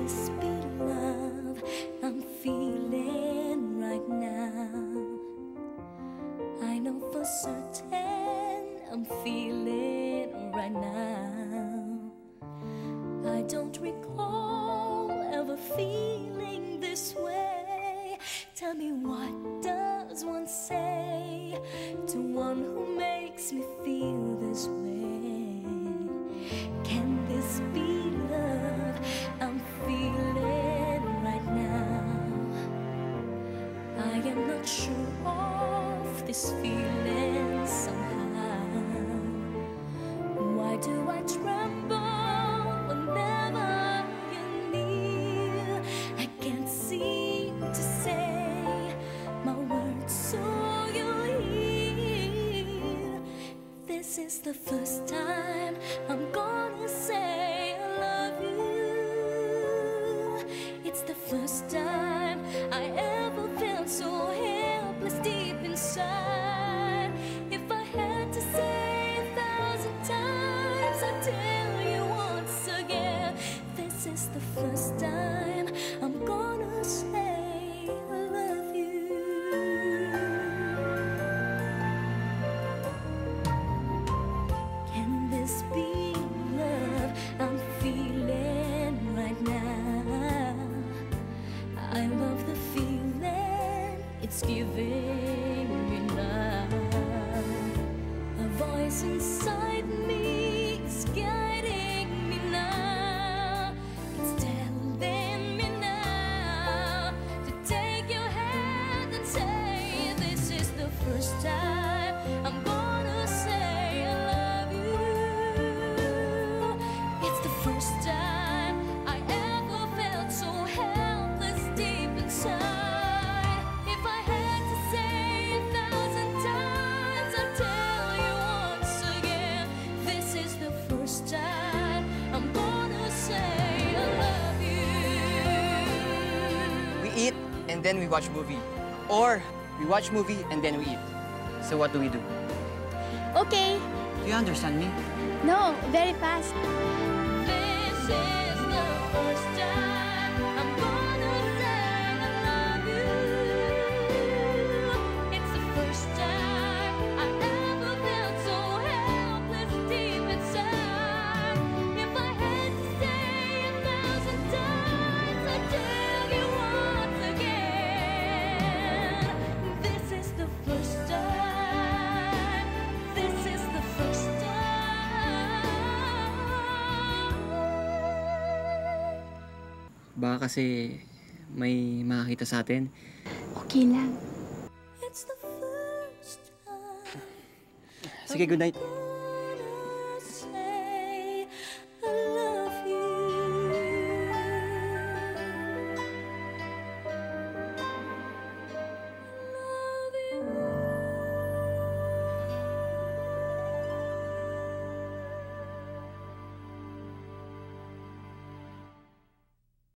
this be love I'm feeling right now? I know for certain I'm feeling right now. I don't recall ever feeling this way. Tell me, what does one say to one who makes me feel this way? Can this be love I'm feeling right now? I am not sure of this feeling somehow. Why do I tremble whenever you're near? I can't seem to say my words so you'll hear. This is the first time I'm gonna say I love you. It's the first time I ever felt so helpless deep inside. If I had to say 1,000 times, I'd tell you once again, this is the first time I'm gonna say I love you. Can this be love I'm feeling right now? I love the feeling it's giving me now. A voice inside me is guiding me now. It's telling me now to take your hand and say, this is the first time I'm gonna say I love you. It's the first time I ever felt so helpless deep inside. If I had to say 1,000 times, I'd tell you once again, this is the first time I'm gonna say I love you. We eat and then we watch movie. Or we watch movie and then we eat. So what do we do? Okay. Do you understand me? No, very fast. This is the first time I'm gonna say I love you. It's the first time I ever felt so helpless deep inside. If I had to say 1,000 times, I'd tell you once again, this is the first time. This is the first time. Baka kasi may makakita sa atin. Okay lang. It's the first time. Sige, good night.